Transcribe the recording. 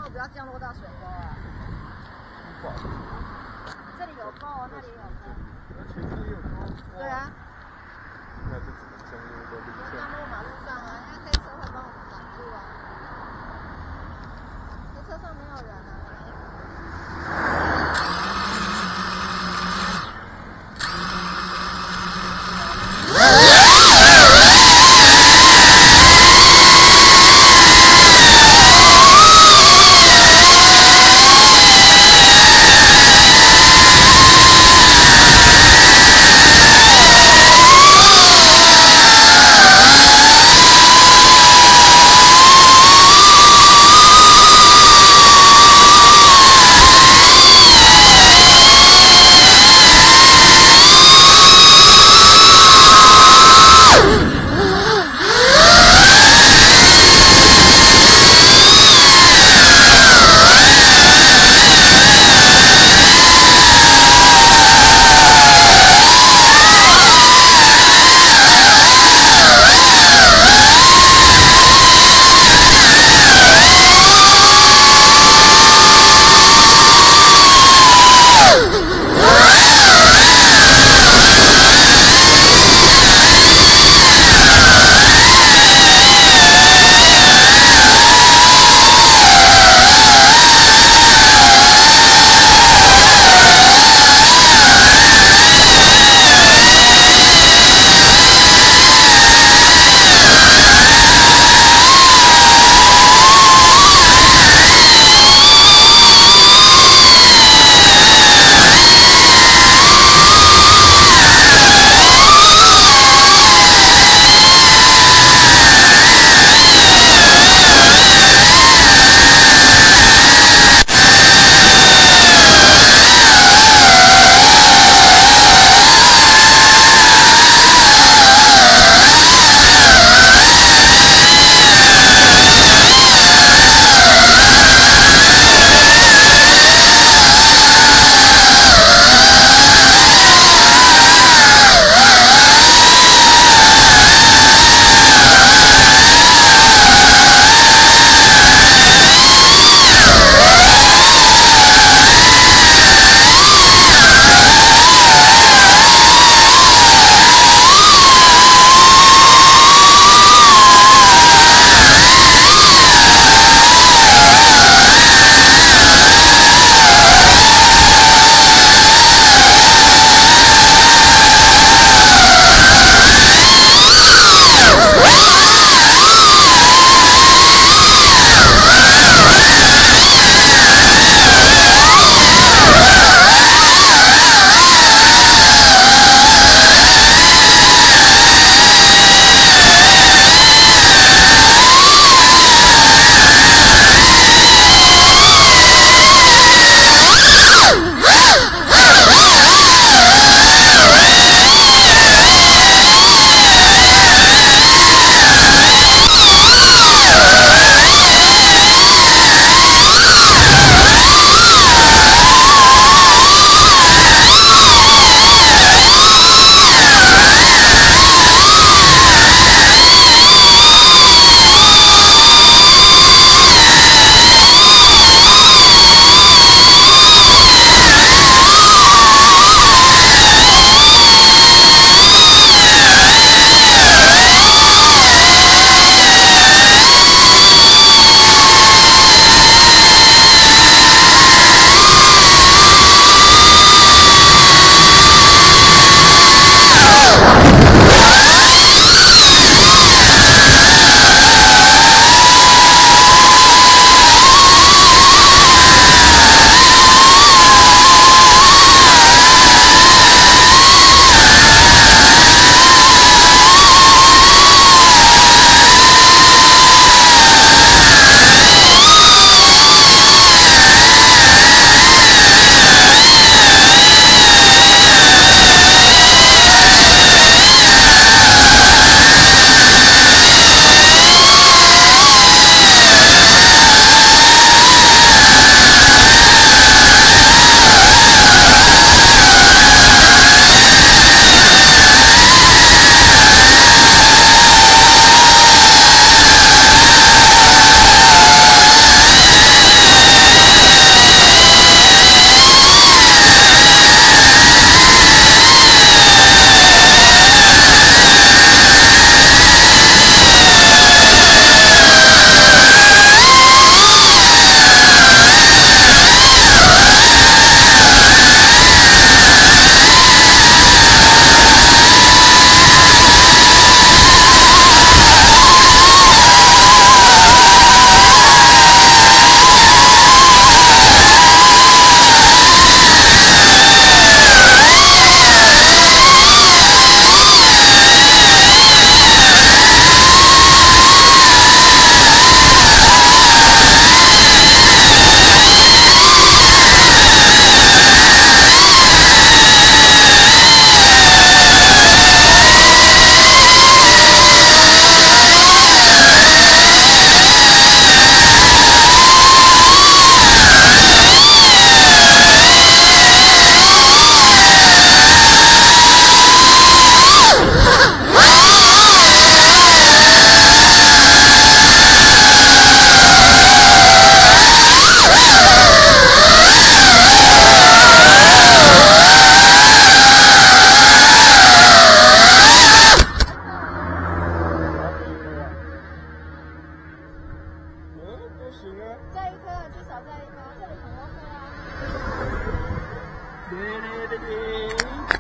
不要降落到水沟啊。这里有沟，那里有沟。 而且这里有沟。 对啊。 那就只能降落在路上。 降落马路上啊，因为黑车会帮我们挡住啊。黑车上没有人啊。 行啊。 载一颗，至少载一颗，这里很 OK 啊。 对对对对。